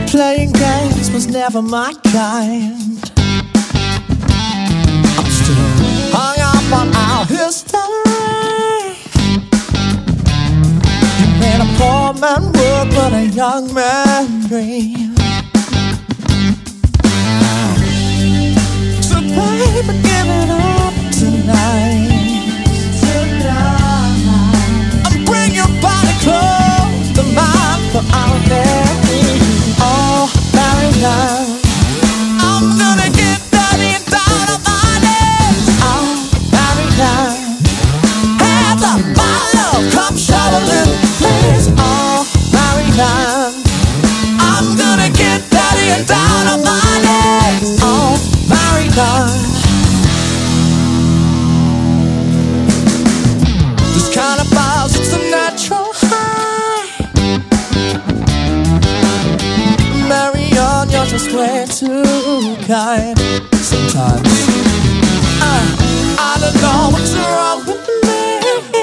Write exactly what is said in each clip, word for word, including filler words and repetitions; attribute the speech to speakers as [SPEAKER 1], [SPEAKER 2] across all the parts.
[SPEAKER 1] Playing games was never my kind. I'm still hung up on our history. You made a poor man work but a young man dream. So baby, give it up tonight. And bring your body close to mine for our day. Oh, Marion, I'm gonna get dirty and down on my knees. Oh, Marion, have the my love come shower little please. Oh, Marion, I'm gonna get dirty and down on my knees. Oh, Marion, this kind of buzz, it's a natural high. Marion, you're just way too kind. Sometimes I, I don't know what's wrong with me.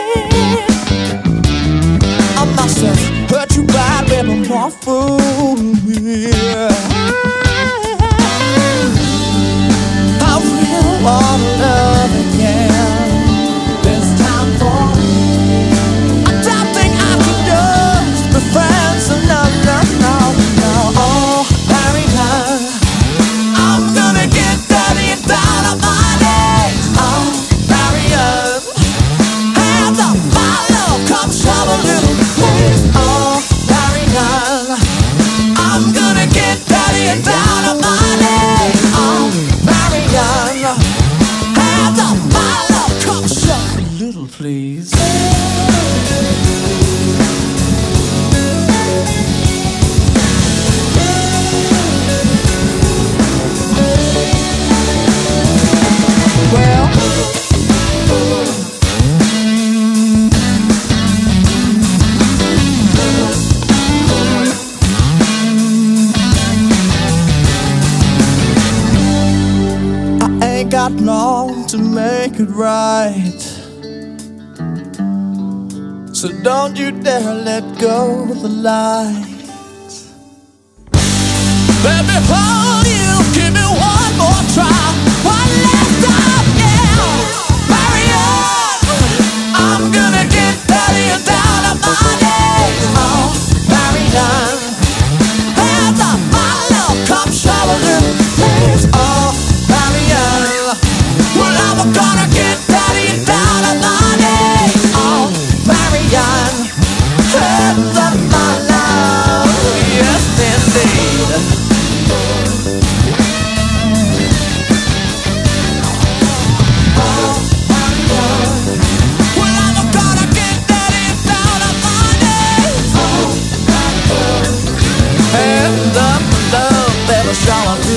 [SPEAKER 1] I must have hurt you bad, baby, more fool me. I really wanna love again. This time for me. I don't think I can just be friends. No, no, no, no. Oh, Marion, I'm gonna get dirty and down on my knees. Oh, Marion, have the my love come shower little please. Oh, Marion, I'm gonna get dirty and down on my knees. Oh, Marion, have the my love come shower little please. Well, I ain't got long to make it right, so don't you dare let go of the lights. Let me hold you, give me one more try, one last time, yeah. Marion, I'm gonna get dirty and down on my knees. Oh, Marion, have the my love come shower little please. Oh, Marion, well I'm gonna get dirty and down on my knees. Oh, Marion, have the my love, yes indeed. Shower